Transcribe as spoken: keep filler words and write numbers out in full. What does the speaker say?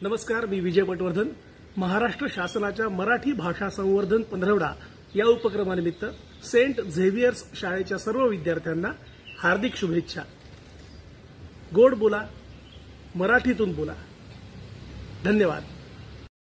नमस्कार, मी विजय पटवर्धन. महाराष्ट्र शासनाच्या मराठी भाषा संवर्धन पंधरवडा या उपक्रमानिमित्त सेंट झेवियर्स शाळेच्या सर्व विद्यार्थ्यांना हार्दिक शुभेच्छा. गोड बोला, मराठीतून बोला. धन्यवाद.